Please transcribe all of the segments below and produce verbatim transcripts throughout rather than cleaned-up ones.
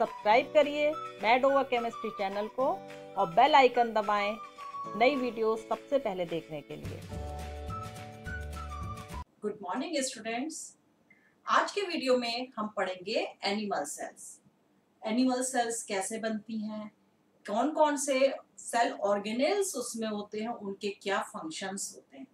Subscribe करिए mad over chemistry channel को और बेल आइकन दबाएं नई वीडियोस सबसे पहले देखने के लिए। Good morning students. आज के वीडियो में हम पढ़ेंगे एनिमल सेल्स। एनिमल सेल्स कैसे बनती हैं, कौन कौन से सेल ऑर्गेनेल्स उसमें होते हैं, उनके क्या फंक्शंस होते हैं।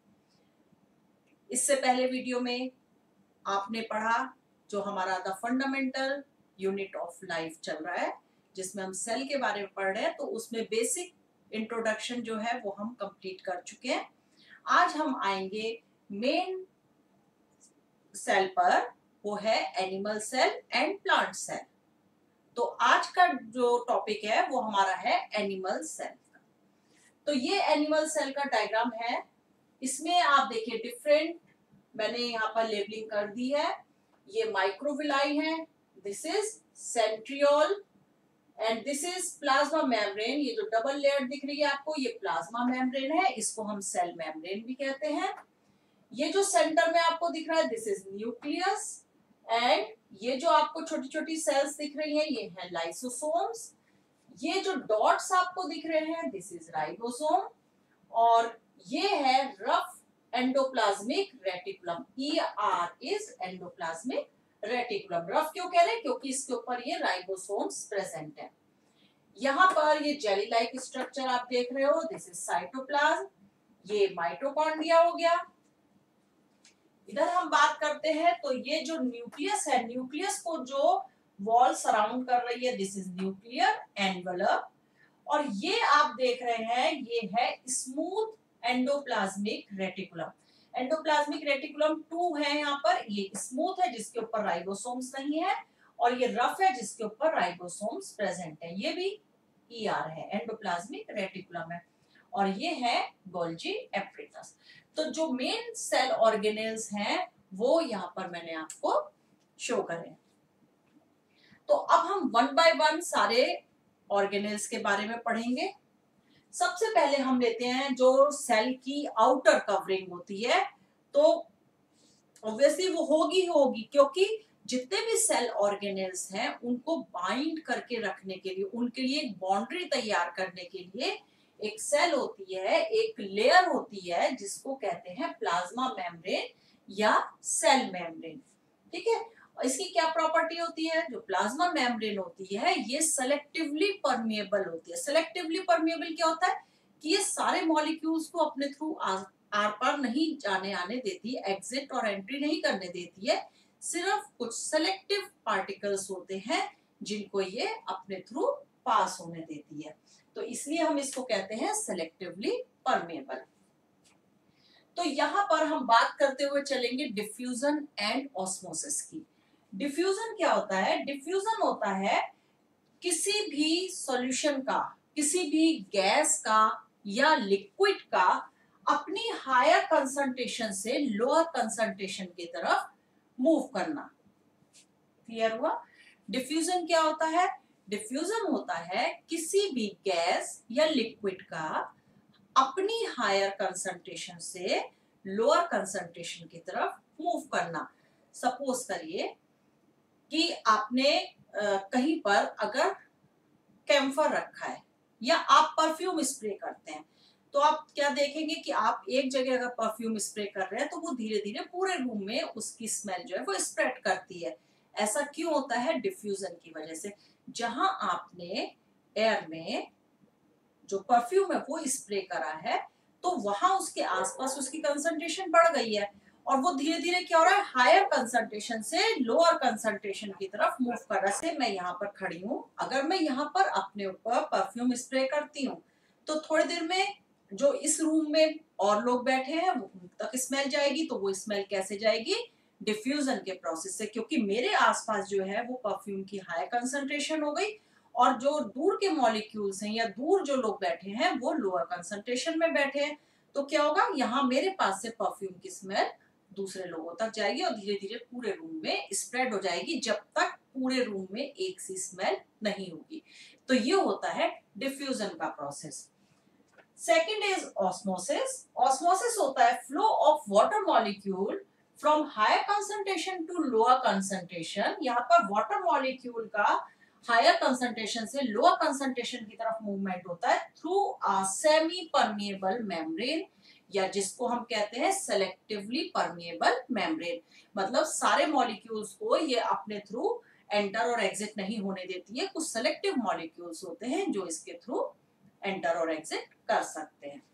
इससे पहले वीडियो में आपने पढ़ा जो हमारा the fundamental unit of life चल रहा है, जिसमें हम सेल के बारे में पढ़ रहे हैं, तो उसमें बेसिक इंट्रोडक्शन जो है वो हम कंप्लीट कर चुके हैं। आज हम आएंगे मेन सेल पर, वो है animal cell and plant cell. तो आज का जो टॉपिक है वो हमारा है एनिमल सेल का। तो ये एनिमल सेल का डायग्राम है। इसमें आप देखिए डिफरेंट, मैंने यहाँ पर लेबलिंग कर दी है। ये माइक्रोविलाई है, this is centriole and this is plasma membrane. ये जो डबल लेयर दिख रही है आपको, ये प्लाज्मा मेम्ब्रेन है, इसको हम सेल मेम्ब्रेन भी कहते हैं। ये जो सेंटर में आपको दिख रहा है, दिस इज न्यूक्लियस एंड ये जो आपको छोटी छोटी सेल्स दिख रही हैं, ये है लाइसोसोम्स। ये जो डॉट्स आपको दिख रहे हैं, दिस इज राइबोसोम और ये है rough endoplasmic reticulum. E R is endoplasmic reticulum. Rough क्यों कह रहे हैं? क्योंकि इसके ऊपर ये राइबोसोम्स प्रेजेंट है। यहाँ पर ये जेली लाइक स्ट्रक्चर आप देख रहे हो, दिस इज साइटोप्लाज्म। ये माइटोकॉन्ड्रिया हो गया। इधर हम बात करते हैं तो ये जो न्यूक्लियस है, न्यूक्लियस को जो वॉल सराउंड कर रही है, दिस इज न्यूक्लियर एनवलप। और ये आप देख रहे हैं, ये है smooth endoplasmic reticulum. Endoplasmic reticulum too है यहाँ पर। ये स्मूथ है जिसके ऊपर राइबोसोम्स नहीं है, और ये रफ है जिसके ऊपर राइबोसोम्स प्रेजेंट है। ये भी ई आर है, एंडोप्लाज्मिक रेटिकुलम है। और ये है गोल्जी एप्रिटस। तो जो मेन सेल ऑर्गेनेल्स हैं वो यहाँ पर मैंने आपको शो करे। तो अब हम वन बाय वन सारे ऑर्गेनेल्स के बारे में पढ़ेंगे। सबसे पहले हम लेते हैं जो सेल की आउटर कवरिंग होती है। तो ऑब्वियसली वो होगी होगी क्योंकि जितने भी सेल ऑर्गेनेल्स हैं उनको बाइंड करके रखने के लिए, उनके लिए एक बाउंड्री तैयार करने के लिए एक सेल होती है, एक लेयर होती है जिसको कहते हैं प्लाज्मा मेम्ब्रेन या सेल मेम्ब्रेन। ठीक है, इसकी क्या प्रॉपर्टी होती है? जो प्लाज्मा मेम्ब्रेन होती है ये सेलेक्टिवली परमिएबल होती है। सेलेक्टिवली परमिएबल क्या होता है कि ये सारे मॉलिक्यूल्स को अपने थ्रू आर पार नहीं जाने आने देती, एग्जिट और एंट्री नहीं करने देती है। सिर्फ कुछ सेलेक्टिव पार्टिकल्स होते हैं जिनको ये अपने थ्रू पास होने देती है। तो इसलिए हम इसको कहते हैं सेलेक्टिवली परमेबल। तो यहाँ पर हम बात करते हुए चलेंगे डिफ्यूजन एंड ऑस्मोसिस की। डिफ्यूजन क्या होता है? डिफ्यूजन होता है किसी भी सॉल्यूशन का, किसी भी गैस का या लिक्विड का अपनी हायर कंसंट्रेशन से लोअर कंसंट्रेशन की तरफ मूव करना। क्लियर हुआ? डिफ्यूजन क्या होता है? डिफ्यूजन होता है किसी भी गैस या लिक्विड का अपनी हायर कंसंट्रेशन से लोअर कंसंट्रेशन की तरफ मूव करना। सपोज करिए कि आपने आ, कहीं पर अगर कैम्फर रखा है या आप परफ्यूम स्प्रे करते हैं, तो आप क्या देखेंगे कि आप एक जगह अगर परफ्यूम स्प्रे कर रहे हैं तो वो धीरे धीरे पूरे रूम में उसकी स्मेल जो है वो स्प्रेड करती है। ऐसा क्यों होता है? डिफ्यूजन की वजह से। जहां आपने एयर में जो परफ्यूम है वो स्प्रे करा है तो वहां उसके आसपास उसकी कंसंट्रेशन बढ़ गई है और वो धीरे धीरे क्या हो रहा है, हायर कंसंट्रेशन से लोअर कंसंट्रेशन की तरफ मूव कर रहा है। मैं यहाँ पर खड़ी हूँ, अगर मैं यहाँ पर अपने ऊपर परफ्यूम स्प्रे करती हूँ तो थोड़ी देर में जो इस रूम में और लोग बैठे हैं वो तक स्मेल जाएगी। तो वो स्मेल कैसे जाएगी? डिफ्यूजन के प्रोसेस से, क्योंकि मेरे आसपास जो है वो परफ्यूम की हाई कंसंट्रेशन हो गई और जो दूर के मॉलिक्यूल्स हैं या दूर जो लोग बैठे हैं वो लोअर कंसंट्रेशन में बैठे हैं। तो क्या होगा, यहाँ मेरे पास से परफ्यूम की स्मेल दूसरे लोगों तक जाएगी और धीरे धीरे पूरे रूम में स्प्रेड हो जाएगी जब तक पूरे रूम में एक सी स्मेल नहीं होगी। तो ये होता है डिफ्यूजन का process. Second is osmosis. Osmosis होता है flow of water molecule from higher concentration to lower concentration. यहाँ पर वाटर मॉलिक्यूल का हायर कंसंट्रेशन से लोअर कंसंट्रेशन की तरफ मूवमेंट होता है through a semi permeable membrane, या जिसको हम कहते हैं सेलेक्टिवली परमिएबल मेम्ब्रेन। मतलब सारे मॉलिक्यूल्स को ये अपने थ्रू एंटर और एग्जिट नहीं होने देती है, कुछ सेलेक्टिव मॉलिक्यूल्स होते हैं जो इसके थ्रू एंटर और एग्जिट कर सकते हैं।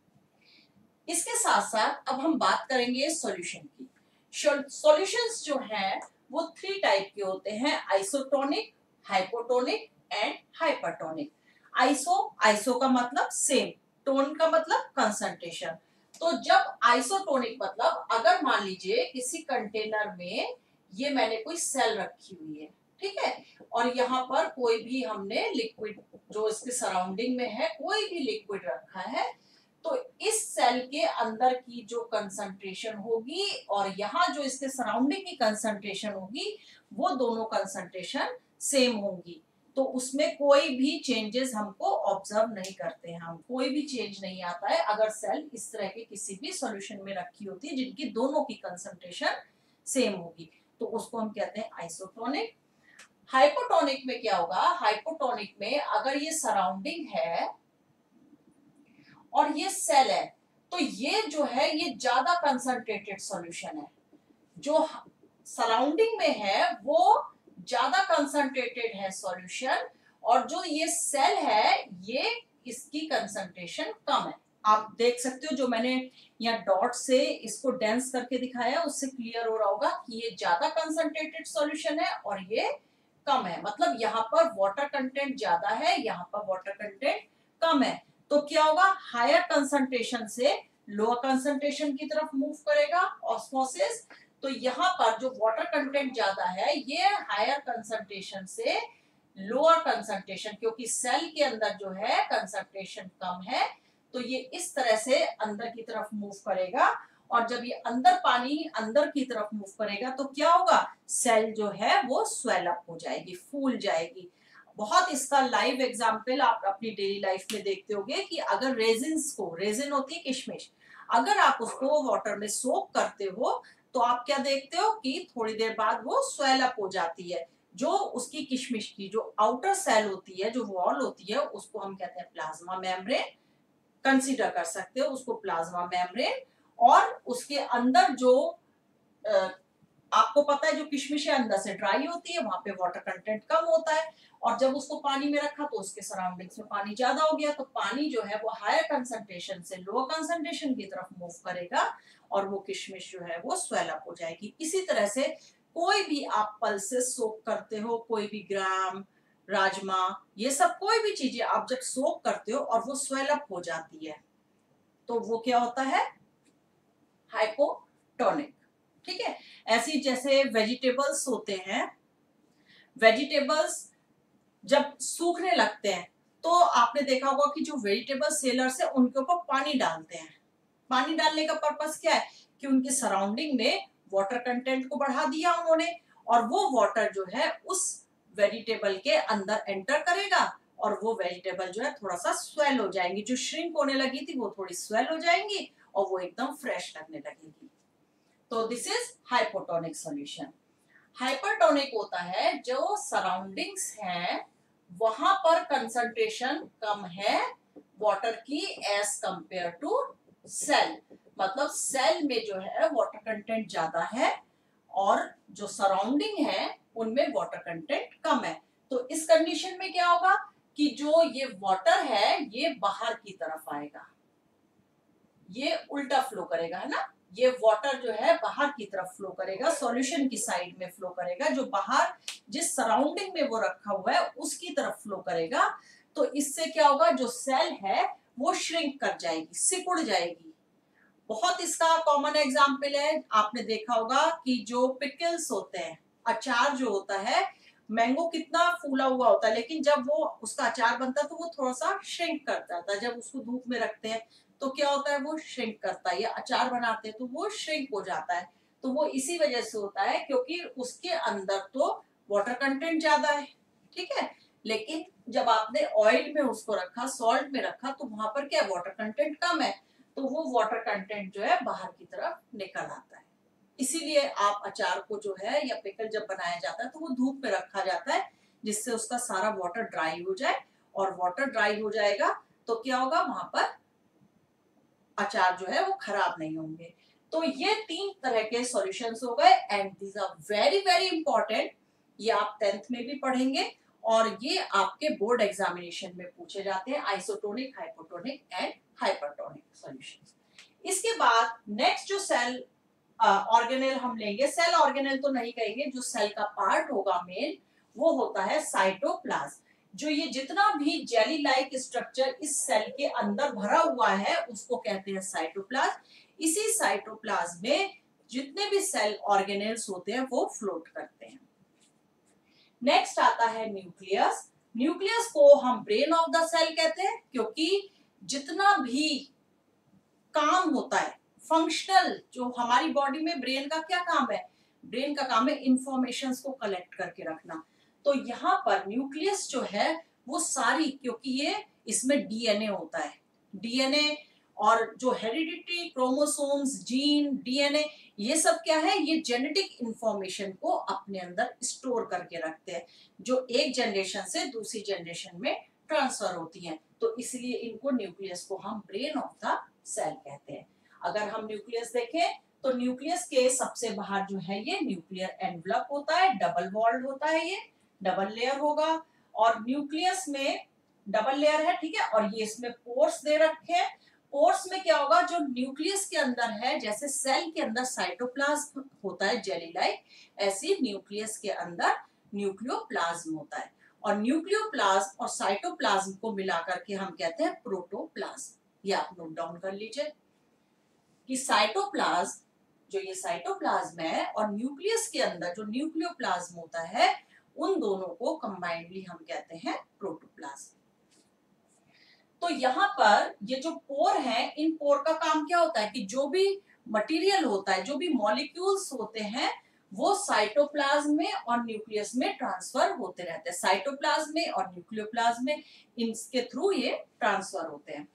इसके साथ साथ अब हम बात करेंगे सॉल्यूशन की। सॉल्यूशंस जो है वो थ्री टाइप के होते हैं, isotonic, hypotonic and hypertonic. Iso iso का मतलब सेम, टोन का मतलब कंसंट्रेशन। तो जब आइसोटोनिक मतलब अगर मान लीजिए किसी कंटेनर में ये मैंने कोई सेल रखी हुई है, ठीक है, और यहाँ पर कोई भी हमने लिक्विड जो इसके सराउंडिंग में है कोई भी लिक्विड रखा है, तो इस सेल के अंदर की जो कंसंट्रेशन होगी और यहाँ जो इसके सराउंडिंग की कंसंट्रेशन होगी वो दोनों कंसंट्रेशन सेम होंगी। तो उसमें कोई भी चेंजेस हमको ऑब्जर्व नहीं करते हैं, हम कोई भी चेंज नहीं आता है अगर सेल इस तरह के किसी भी सॉल्यूशन में रखी होती है जिनकी दोनों की कंसंट्रेशन सेम होगी, तो उसको हम कहते हैं आइसोटोनिक। हाइपोटोनिक में क्या होगा, हाइपोटोनिक में अगर ये सराउंडिंग है और ये सेल है तो ये जो है ये ज्यादा कंसंट्रेटेड सॉल्यूशन है, जो सराउंडिंग में है वो ज्यादा कंसंट्रेटेड है सॉल्यूशन, और जो ये सेल है ये इसकी कंसंट्रेशन कम है। आप देख सकते हो जो मैंने यहाँ डॉट से इसको डेंस करके दिखाया उससे क्लियर हो रहा होगा कि ये ज्यादा कंसंट्रेटेड सॉल्यूशन है और ये कम है, मतलब यहाँ पर वाटर कंटेंट ज्यादा है, यहाँ पर वाटर कंटेंट कम है। तो क्या होगा, हायर कंसंट्रेशन से लोअर कंसंट्रेशन की तरफ मूव करेगा ऑस्मोसिस। तो यहाँ पर जो वाटर कंटेंट ज्यादा है ये हायर कंसंट्रेशन से लोअर कंसंट्रेशन, क्योंकि सेल के अंदर जो है कंसंट्रेशन कम है तो ये इस तरह से अंदर की तरफ मूव करेगा, और जब ये अंदर पानी अंदर की तरफ मूव करेगा तो क्या होगा, सेल जो है वो स्वेल अप हो जाएगी, फूल जाएगी। बहुत इसका लाइव एग्जांपल आप अपनी डेली लाइफ में देखते होंगे कि अगर रेजिन्स को, रेजिन होती है किशमिश, अगर आप उसको वाटर में सोक करते हो तो आप क्या देखते हो कि थोड़ी देर बाद वो स्वेल अप हो जाती है। जो उसकी किशमिश की जो आउटर सेल होती है, जो वॉल होती है, उसको हम कहते हैं प्लाज्मा मेम्ब्रेन, कंसीडर कर सकते हो उसको प्लाज्मा मेम्ब्रेन। और उसके अंदर जो आ, आपको पता है जो किशमिश है अंदर से ड्राई होती है, वहां पे वाटर कंटेंट कम होता है, और जब उसको पानी में रखा तो उसके सराउंडिंग्स में पानी ज्यादा हो गया, तो पानी जो है वो हायर कंसंट्रेशन से लोअर कंसंट्रेशन की तरफ मूव करेगा और वो किशमिश जो है वो स्वेल अप हो जाएगी। इसी तरह से कोई भी आप पल्सेस सोक करते हो, कोई भी ग्राम, राजमा, ये सब कोई भी चीजें आप जब सोक करते हो और वो स्वेल अप हो जाती है तो वो क्या होता है, हाइपोटोनिक। ठीक है, ऐसी जैसे वेजिटेबल्स होते हैं, वेजिटेबल्स जब सूखने लगते हैं तो आपने देखा होगा कि जो वेजिटेबल सेलर्स है उनके ऊपर पानी डालते हैं। पानी डालने का पर्पस क्या है कि उनके सराउंडिंग में वाटर कंटेंट को बढ़ा दिया उन्होंने, और वो वाटर जो है उस वेजिटेबल के अंदर एंटर करेगा और वो वेजिटेबल जो है थोड़ा सा स्वेल हो जाएंगी, जो श्रिंक होने लगी थी वो थोड़ी स्वेल हो जाएंगी और वो एकदम फ्रेश लगने लगेगी। तो this is hypotonic solution. Hypertonic होता है जो सराउंडिंग्स है वहां पर कंसंट्रेशन कम है वाटर की एज कंपेयर टू सेल, मतलब सेल में जो है वाटर कंटेंट ज्यादा है और जो सराउंडिंग है उनमें वाटर कंटेंट कम है। तो इस कंडीशन में क्या होगा कि जो ये वाटर है ये बाहर की तरफ आएगा, ये उल्टा फ्लो करेगा, है ना, ये वाटर जो है बाहर की तरफ फ्लो करेगा, सॉल्यूशन की साइड में फ्लो करेगा, जो बाहर जिस सराउंडिंग में वो रखा हुआ है उसकी तरफ फ्लो करेगा। तो इससे क्या होगा, जो सेल है वो श्रिंक कर जाएगी, सिकुड़ जाएगी। बहुत इसका कॉमन एग्जाम्पल है, आपने देखा होगा कि जो पिकल्स होते हैं, अचार जो होता है, मैंगो कितना फूला हुआ होता है लेकिन जब वो उसका अचार बनता है तो वो थोड़ा सा श्रिंक कर जाता है, जब उसको धूप में रखते हैं तो क्या होता है, वो श्रिंक करता है, या अचार बनाते हैं तो वो श्रिंक हो जाता है। तो वो इसी वजह से होता है क्योंकि उसके अंदर तो वाटर कंटेंट ज्यादा है, ठीक है, लेकिन जब आपने ऑयल में उसको रखा, सॉल्ट में रखा, तो वहां पर क्या वाटर कंटेंट कम है, तो वो वाटर कंटेंट जो है बाहर की तरफ निकल आता है। इसीलिए आप अचार को जो है या पिकल जब बनाया जाता है तो वो धूप में रखा जाता है जिससे उसका सारा वाटर ड्राई हो जाए, और वाटर ड्राई हो जाएगा तो क्या होगा, वहां पर अचार जो है वो खराब नहीं होंगे। तो ये तीन तरह के सॉल्यूशंस हो गए and these are very very important. ये आप टेंथ में भी पढ़ेंगे और ये आपके बोर्ड एग्जामिनेशन में पूछे जाते हैं, isotonic, hypotonic and hypertonic solutions. इसके बाद नेक्स्ट जो सेल ऑर्गेनेल uh, हम लेंगे, सेल ऑर्गेनेल तो नहीं कहेंगे, जो सेल का पार्ट होगा मेन वो होता है साइटोप्लाज्म। जो ये जितना भी जेली लाइक स्ट्रक्चर इस सेल के अंदर भरा हुआ है उसको कहते हैं साइटोप्लाज्म। इसी साइटोप्लाज्म में जितने भी सेल ऑर्गेनेल्स होते हैं वो फ्लोट करते हैं। नेक्स्ट आता है न्यूक्लियस। न्यूक्लियस को हम ब्रेन ऑफ द सेल कहते हैं, क्योंकि जितना भी काम होता है फंक्शनल, जो हमारी बॉडी में ब्रेन का क्या काम है, ब्रेन का काम है इंफॉर्मेशंस को कलेक्ट करके रखना। तो यहाँ पर न्यूक्लियस जो है वो सारी, क्योंकि ये इसमें डीएनए होता है, डीएनए और जो हेरिडिटी, क्रोमोसोम्स, जीन, डीएनए, ये सब क्या है, ये जेनेटिक इंफॉर्मेशन को अपने अंदर स्टोर करके रखते हैं, जो एक जनरेशन से दूसरी जनरेशन में ट्रांसफर होती हैं। तो इसलिए इनको, न्यूक्लियस को हम ब्रेन ऑफ द सेल कहते हैं। अगर हम न्यूक्लियस देखें तो न्यूक्लियस के सबसे बाहर जो है ये न्यूक्लियर एनवलप होता है, डबल वॉल्ड होता है, ये डबल लेयर होगा, और न्यूक्लियस में डबल लेयर है, ठीक है, और ये इसमें पोर्स दे रखे हैं। पोर्स में क्या होगा, जो न्यूक्लियस के अंदर है, जैसे सेल के अंदर साइटोप्लाज्म होता है जेली लाइक, ऐसे न्यूक्लियस के अंदर न्यूक्लियोप्लाज्म होता है, और न्यूक्लियोप्लाज्म और साइटोप्लाज्म को मिलाकर के हम कहते हैं प्रोटोप्लाज्म। ये आप नोट डाउन कर लीजिए कि साइटोप्लाज्म, जो ये साइटोप्लाज्म है, और न्यूक्लियस के अंदर जो न्यूक्लियोप्लाज्म होता है, उन दोनों को कंबाइंडली हम कहते हैं प्रोटोप्लाज्म। तो यहाँ पर ये जो पोर है, इन पोर का काम क्या होता है कि जो भी मटेरियल होता है, जो भी मॉलिक्यूल्स होते हैं, वो साइटोप्लाज्म में और न्यूक्लियस में ट्रांसफर होते रहते हैं, साइटोप्लाज्म में और न्यूक्लियोप्लाज्म में, इनके थ्रू ये ट्रांसफर होते हैं।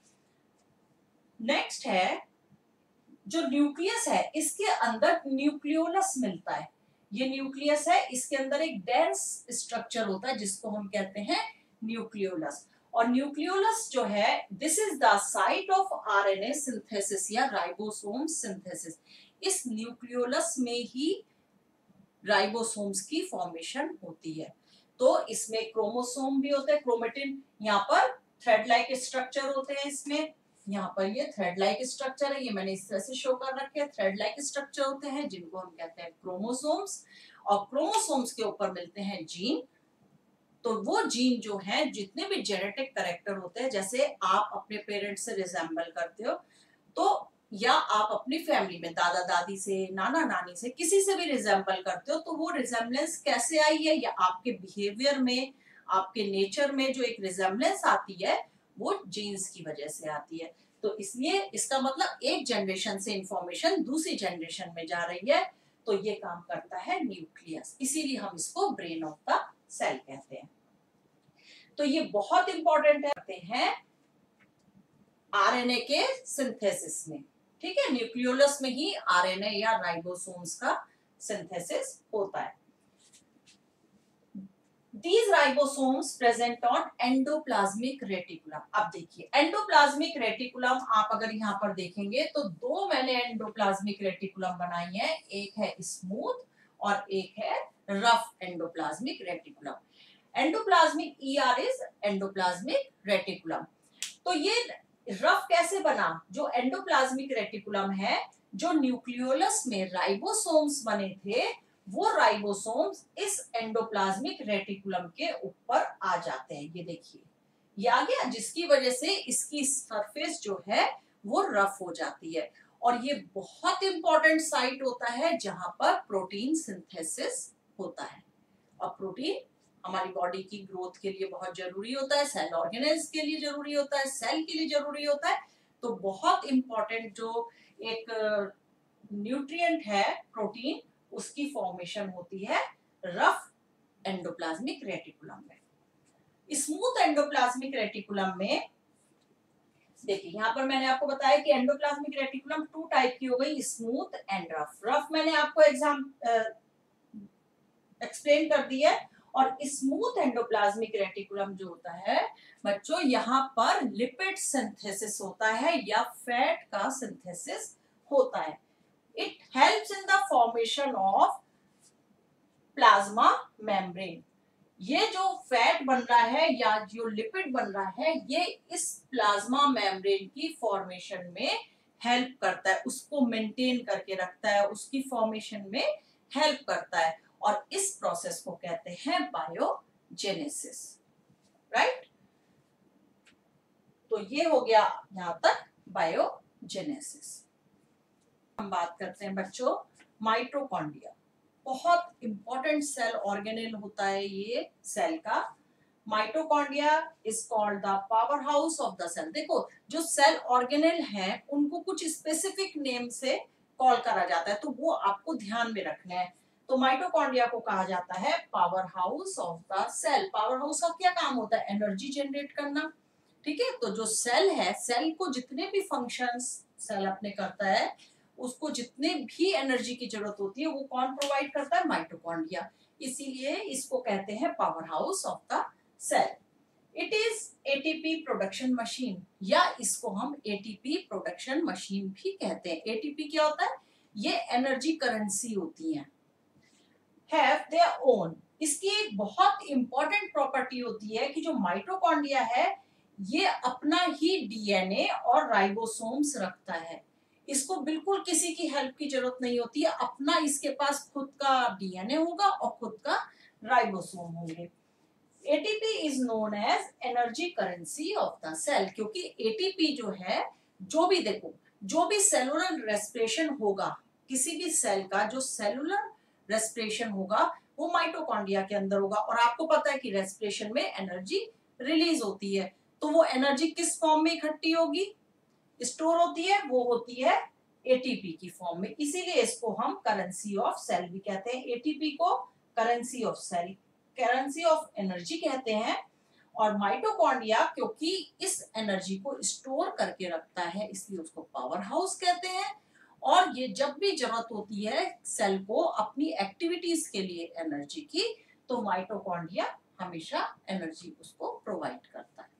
नेक्स्ट है जो न्यूक्लियस है, इसके अंदर न्यूक्लियोलस मिलता है। ये न्यूक्लियस है, इसके अंदर एक डेंस स्ट्रक्चर होता है जिसको हम कहते हैं न्यूक्लियोलस। और न्यूक्लियोलस जो है, this is the site of RNA synthesis या राइबोसोम सिंथेसिस। इस न्यूक्लियोलस में ही राइबोसोम्स की फॉर्मेशन होती है। तो इसमें क्रोमोसोम भी होते हैं, क्रोमेटिन, यहाँ पर थ्रेड लाइक स्ट्रक्चर होते हैं, इसमें यहाँ पर ये थ्रेड लाइक स्ट्रक्चर है, ये मैंने इस तरह से शो कर रखे हैं, थ्रेड लाइक स्ट्रक्चर होते हैं जिनको हम कहते हैं क्रोमोसोम्स, और क्रोमोसोम्स के ऊपर मिलते हैं जीन। तो वो जीन जो है, जितने भी जेनेटिक कैरेक्टर होते हैं, जैसे आप अपने पेरेंट्स से रिजेंबल करते हो, तो या आप अपनी फैमिली में दादा दादी से, नाना नानी से, किसी से भी रिजेंबल करते हो, तो वो रिजेंबलेंस कैसे आई है, या आपके बिहेवियर में, आपके नेचर में जो एक रिजेंबलेंस आती है, वो जीन्स की वजह से आती है। तो इसलिए इसका मतलब एक जनरेशन से इंफॉर्मेशन दूसरी जनरेशन में जा रही है, तो ये काम करता है न्यूक्लियस, इसीलिए हम इसको ब्रेन ऑफ द सेल कहते हैं। तो ये बहुत इंपॉर्टेंट है, हैं आरएनए के सिंथेसिस में, ठीक है, न्यूक्लियोलस में ही आरएनए या राइबोसोम्स का सिंथेसिस होता है। These ribosomes present on endoplasmic reticulum। अब देखिए एंडोप्लाज्मिक रेटिकुलम, आप अगर यहाँ पर देखेंगे तो दो मैंने एंडोप्लाज्मिक रेटिकुलम बनाई है, एक है स्मूथ और एक है rough endoplasmic reticulum. Endoplasmic ER is endoplasmic reticulum. तो ये रफ कैसे बना, जो एंडोप्लाज्मिक रेटिकुलम है, जो न्यूक्लियोलस में राइबोसोम्स बने थे, वो राइबोसोम्स इस एंडोप्लाज्मिक रेटिकुलम के ऊपर आ जाते हैं। ये देखिए ये आ गया, जिसकी वजह से इसकी सरफेस जो है वो रफ हो जाती है, और ये बहुत इंपॉर्टेंट साइट होता है जहां पर प्रोटीन सिंथेसिस होता है। और प्रोटीन हमारी बॉडी की ग्रोथ के लिए बहुत जरूरी होता है, सेल ऑर्गेनेल्स के लिए जरूरी होता है, सेल के लिए जरूरी होता है। तो बहुत इंपॉर्टेंट जो एक न्यूट्रिएंट है प्रोटीन, उसकी फॉर्मेशन होती है रफ एंडोप्लाज्मिक रेटिकुलम में। स्मूथ एंडोप्लाज्मिक रेटिकुलम में देखिए, यहाँ पर मैंने आपको बताया कि एंडोप्लाज्मिक रेटिकुलम टू टाइप की हो गई, स्मूथ एंड रफ। रफ मैंने आपको एग्जाम एक्सप्लेन कर दी है, और स्मूथ एंडोप्लाज्मिक रेटिकुलम जो होता है बच्चों, यहाँ पर लिपिड सिंथेसिस होता है या फैट का सिंथेसिस होता है। It helps in the formation of plasma membrane. ये जो फैट बन रहा है या जो लिपिड बन रहा है, ये इस प्लाज्मा मेम्ब्रेन की फॉर्मेशन में हेल्प करता है, उसको मेंटेन करके रखता है, उसकी फॉर्मेशन में हेल्प करता है, और इस प्रोसेस को कहते हैं बायोजेनेसिस, राइट। तो ये हो गया यहां तक बायोजेनेसिस। हम बात करते हैं बच्चों माइटोकॉन्ड्रिया। बहुत इंपॉर्टेंट सेल ऑर्गेनेल होता है ये सेल का। Mitochondria is called the powerhouse of the cell. देखो, जो सेल ऑर्गेनेल हैं उनको कुछ स्पेसिफिक नेम से कॉल करा जाता है, तो वो आपको ध्यान में रखना है। तो माइटोकॉन्ड्रिया को कहा जाता है powerhouse of the cell. Powerhouse का क्या काम होता है? एनर्जी जनरेट करना, ठीक है। तो जो सेल है, सेल को जितने भी फंक्शंस सेल अपने करता है, उसको जितने भी एनर्जी की जरूरत होती है वो कौन प्रोवाइड करता है? माइटोकॉन्ड्रिया। इसीलिए इसको कहते हैं powerhouse of the cell. It is ATP production machine, या इसको हम एटीपी प्रोडक्शन मशीन भी कहते हैं। एटीपी क्या होता है? ये एनर्जी करेंसी होती है, हैव देयर ओन। इसकी एक बहुत इंपॉर्टेंट प्रॉपर्टी होती है कि जो माइटोकॉन्ड्रिया है ये अपना ही डीएनए और राइबोसोम्स रखता है। इसको बिल्कुल किसी की हेल्प की जरूरत नहीं होती है, अपना इसके पास खुद का डीएनए होगा और खुद का राइबोसोम होंगे। ATP is known as energy currency of the cell, क्योंकि एटीपी जो है, जो भी देखो, जो भी सेलुलर रेस्पिरेशन होगा, किसी भी सेल का जो सेलुलर रेस्पिरेशन होगा वो माइटोकॉन्ड्रिया के अंदर होगा। और आपको पता है कि रेस्पिरेशन में एनर्जी रिलीज होती है, तो वो एनर्जी किस फॉर्म में इकट्ठी होगी, स्टोर होती है? वो होती है एटीपी की फॉर्म में। इसीलिए इसको हम करेंसी ऑफ सेल भी कहते हैं। एटीपी को currency of cell, currency of energy कहते हैं। और माइटोकॉन्ड्रिया क्योंकि इस एनर्जी को स्टोर करके रखता है, इसलिए उसको पावर हाउस कहते हैं। और ये जब भी जरूरत होती है सेल को अपनी एक्टिविटीज के लिए एनर्जी की, तो माइटोकॉन्ड्रिया हमेशा एनर्जी उसको प्रोवाइड करता है।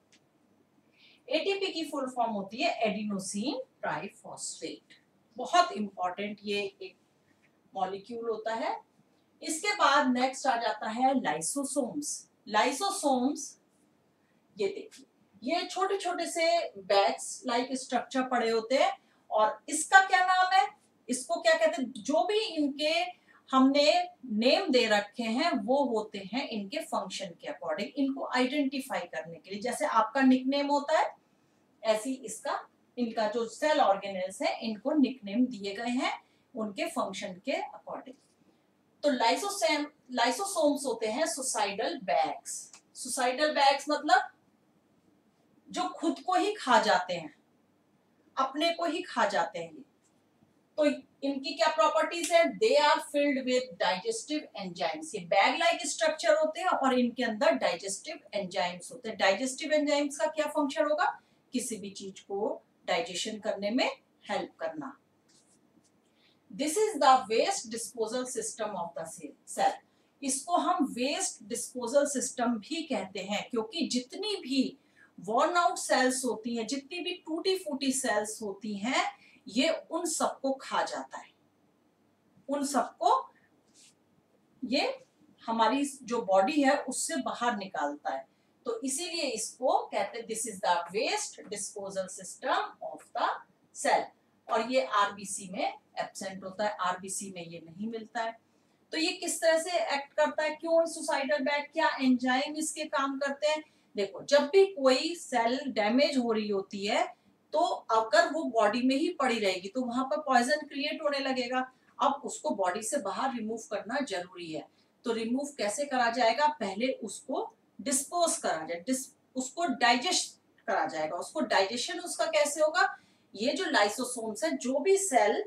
एटीपी की फुल फॉर्म होती है एडिनोसिन ट्राइफॉस्फेट। बहुत इंपॉर्टेंट ये एक मॉलिक्यूल होता है। इसके बाद नेक्स्ट आ जाता है लाइसोसोम्स। लाइसोसोम्स, ये देखिए, ये छोटे छोटे से बैग्स लाइक स्ट्रक्चर पड़े होते हैं। और इसका क्या नाम है? इसको क्या कहते हैं? जो भी इनके हमने नेम दे रखे हैं वो होते हैं इनके फंक्शन के अकॉर्डिंग, इनको आइडेंटिफाई करने के लिए। जैसे आपका निकनेम होता है, ऐसी इसका इनका जो सेल ऑर्गेनेल्स है इनको निकनेम दिए गए हैं उनके फंक्शन के अकॉर्डिंग। तो लाइसोसोम लाइसोसोम्स होते हैं सुसाइडल बैग्स। सुसाइडल बैग्स मतलब जो खुद को ही खा जाते हैं, अपने को ही खा जाते हैं। तो इनकी क्या प्रॉपर्टीज है? They are filled with digestive enzymes. ये बैग लाइक स्ट्रक्चर होते हैं और इनके अंदर डाइजेस्टिव एंजाइम्स होते हैं। डाइजेस्टिव एंजाइम्स का क्या फंक्शन होगा? किसी भी चीज को डाइजेशन करने में हेल्प करना। This is the waste disposal system of the cell. इसको हम वेस्ट डिस्पोजल सिस्टम भी कहते हैं, क्योंकि जितनी भी वॉर्न आउट सेल्स होती हैं, जितनी भी टूटी फूटी सेल्स होती हैं, ये उन सबको खा जाता है। उन सबको ये हमारी जो बॉडी है उससे बाहर निकालता है। तो इसीलिए इसको कहते हैं this is the waste disposal system of the cell. और ये आरबीसी में एब्सेंट होता है, आरबीसी में ये नहीं मिलता है। तो ये किस तरह से एक्ट करता है? क्यों सुसाइडल बैग? क्या एंजाइम इसके काम करते हैं? देखो, जब भी कोई सेल डैमेज हो रही होती है तो अगर वो बॉडी में ही पड़ी रहेगी तो वहां पर पॉइजन क्रिएट होने लगेगा। अब उसको बॉडी से बाहर रिमूव करना जरूरी है। तो रिमूव कैसे करा जाएगा? पहले उसको डिस्पोज करा जाए, डिस, उसको डाइजेस्ट करा जाएगा। उसको डाइजेशन उसका कैसे होगा? ये जो लाइसोसोम्स है, जो भी सेल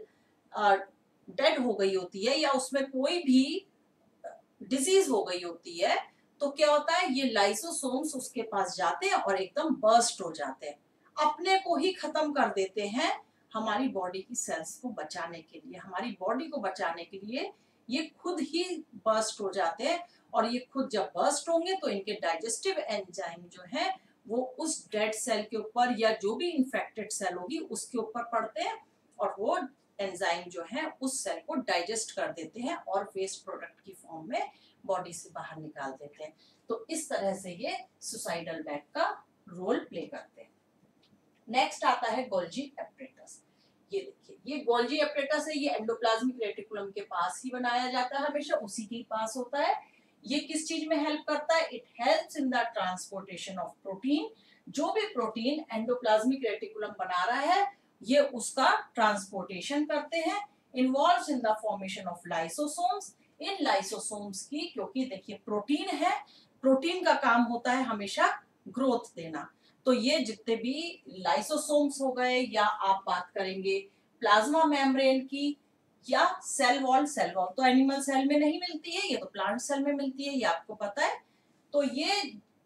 डेड हो गई होती है या उसमें कोई भी डिजीज हो गई होती है, तो क्या होता है? ये लाइसोसोम्स उसके पास जाते हैं और एकदम बर्स्ट हो जाते हैं, अपने को ही खत्म कर देते हैं हमारी बॉडी की सेल्स को बचाने के लिए। हमारी बॉडी को बचाने के लिए ये खुद ही बर्स्ट हो जाते हैं, और ये खुद जब बर्स्ट होंगे तो इनके डाइजेस्टिव एंजाइम जो है वो उस डेड सेल के ऊपर या जो भी इन्फेक्टेड सेल होगी उसके ऊपर पड़ते हैं, और वो एंजाइम जो है उस सेल को डाइजेस्ट कर देते हैं और वेस्ट प्रोडक्ट की फॉर्म में बॉडी से बाहर निकाल देते हैं। तो इस तरह से ये सुसाइडल बैग का रोल प्ले करते हैं। नेक्स्ट आता है गोल्जी एपरेटस। ये देखिए, ये गोल्जी एपरेटस है, ये एंडोप्लाज्मिक रेटिकुलम के पास ही बनाया जाता है, हमेशा उसी के पास होता है। ये किस चीज में हेल्प करता है? It helps in the transportation of protein. जो भी प्रोटीन एंडोप्लाज्मिक रेटिकुलम बना रहा है ये उसका ट्रांसपोर्टेशन करते हैं। Involves in the formation of lysosomes. इन लाइसोसोम्स की, क्योंकि देखिए प्रोटीन है, प्रोटीन का काम होता है हमेशा ग्रोथ देना, तो ये जितने भी लाइसोसोम्स हो गए, या आप बात करेंगे प्लाज्मा मेम्ब्रेन की, या सेल वॉल, सेल वॉल तो एनिमल सेल में नहीं मिलती है, ये तो प्लांट सेल में मिलती है, ये आपको पता है। तो ये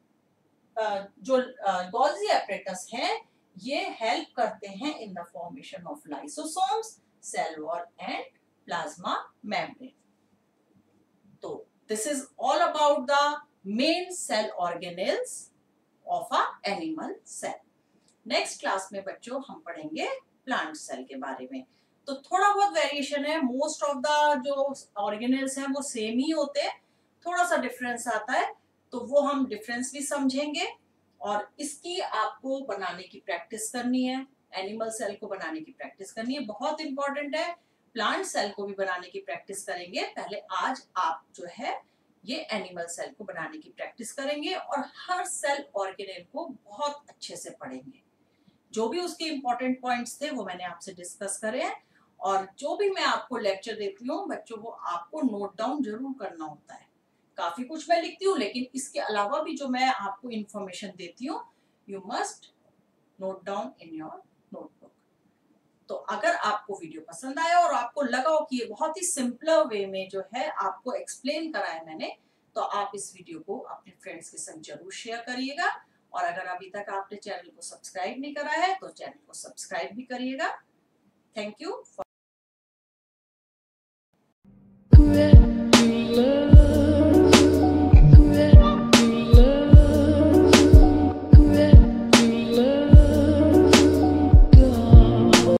जो गोल्जी एपरेटस है ये हेल्प करते हैं in the formation of lysosomes, cell wall and plasma membrane. तो this is all about the main cell organelles of a animal cell. Next class में बच्चों हम पढ़ेंगे प्लांट सेल के बारे में। तो थोड़ा बहुत वेरिएशन है, मोस्ट ऑफ द जो ऑर्गेनेल्स हैं वो सेम ही होते हैं, थोड़ा सा डिफरेंस आता है, तो वो हम डिफरेंस भी समझेंगे। और इसकी आपको बनाने की प्रैक्टिस करनी है, एनिमल सेल को बनाने की प्रैक्टिस करनी है, बहुत इंपॉर्टेंट है। प्लांट सेल को भी बनाने की प्रैक्टिस करेंगे। पहले आज आप जो है ये एनिमल सेल को बनाने की प्रैक्टिस करेंगे, और हर सेल ऑर्गेनेल को बहुत अच्छे से पढ़ेंगे। जो भी उसके इंपॉर्टेंट पॉइंट्स थे वो मैंने आपसे डिस्कस करे हैं, और जो भी मैं आपको लेक्चर देती हूँ बच्चों वो आपको नोट डाउन जरूर करना होता है। काफी कुछ मैं लिखती हूँ, लेकिन इसके अलावा भी जो मैं आपको इंफॉर्मेशन देती हूँ you must note down in your notebook. तो अगर आपको वीडियो पसंद आया और आपको लगा हो कि ये बहुत ही सिंपल वे में जो है आपको एक्सप्लेन करा है मैंने, तो आप इस वीडियो को अपने फ्रेंड्स के संग जरूर शेयर करिएगा। और अगर अभी तक आपने चैनल को सब्सक्राइब नहीं करा है तो चैनल को सब्सक्राइब भी करिएगा। Thank you.